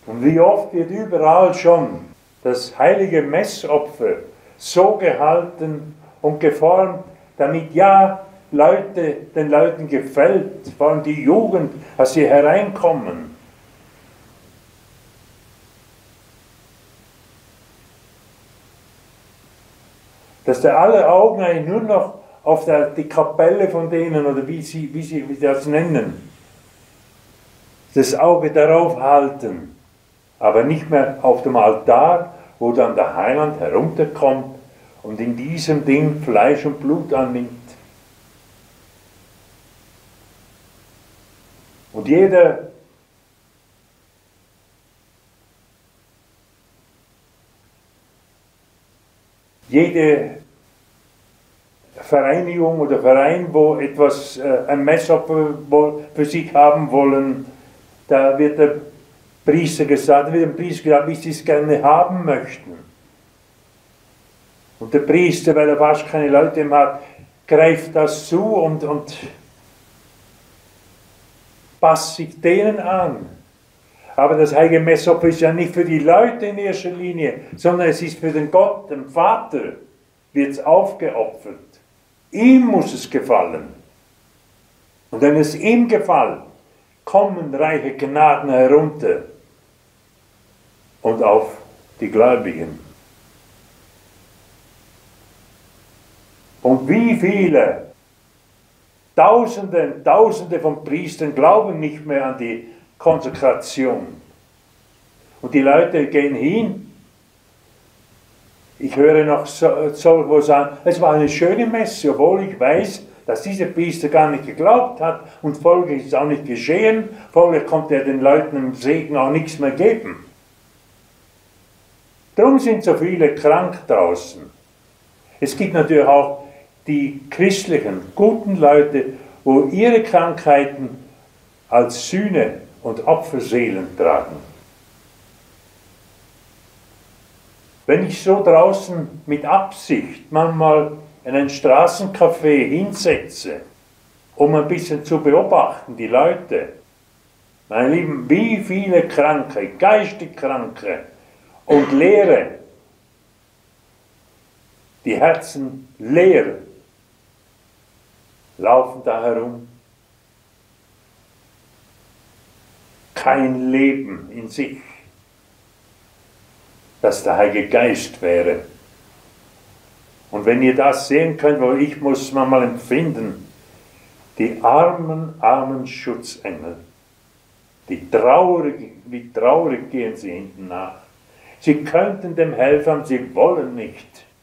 Und wie oft wird überall schon das heilige Messopfer so gehalten und geformt, damit ja den Leuten gefällt, vor allem die Jugend, als sie hereinkommen. Dass da alle Augen eigentlich nur noch auf die Kapelle von denen, oder wie sie das nennen, das Auge darauf halten, aber nicht mehr auf dem Altar, wo dann der Heiland herunterkommt und in diesem Ding Fleisch und Blut annimmt. Und jede Vereinigung oder Verein, wo ein Messopfer für sich haben wollen, da wird der Priester gesagt, wie sie es gerne haben möchten. Und der Priester, weil er fast keine Leute mehr hat, greift das zu und passt sich denen an. Aber das heilige Messopfer ist ja nicht für die Leute in erster Linie, sondern es ist für den Gott, den Vater, wird es aufgeopfert. Ihm muss es gefallen. Und wenn es ihm gefällt, kommen reiche Gnaden herunter und auf die Gläubigen. Und wie viele Tausende von Priestern glauben nicht mehr an die Konsekration. Und die Leute gehen hin. Ich höre noch solche, wo sagen, es war eine schöne Messe, obwohl ich weiß, dass dieser Priester gar nicht geglaubt hat und folglich ist es auch nicht geschehen, folglich konnte er den Leuten im Segen auch nichts mehr geben. Darum sind so viele krank draußen. Es gibt natürlich auch die christlichen, guten Leute, wo ihre Krankheiten als Sühne und Opferseelen tragen. Wenn ich so draußen mit Absicht manchmal in ein Straßencafé hinsetze, um ein bisschen zu beobachten, die Leute, meine Lieben, wie viele Kranke, geistig Kranke und Leere, die Herzen leer, laufen da herum. Kein Leben in sich, dass der Heilige Geist wäre. Und wenn ihr das sehen könnt, wo ich muss manchmal empfinden, die armen Schutzengel, wie traurig gehen sie hinten nach. Sie könnten dem helfen, sie wollen nicht.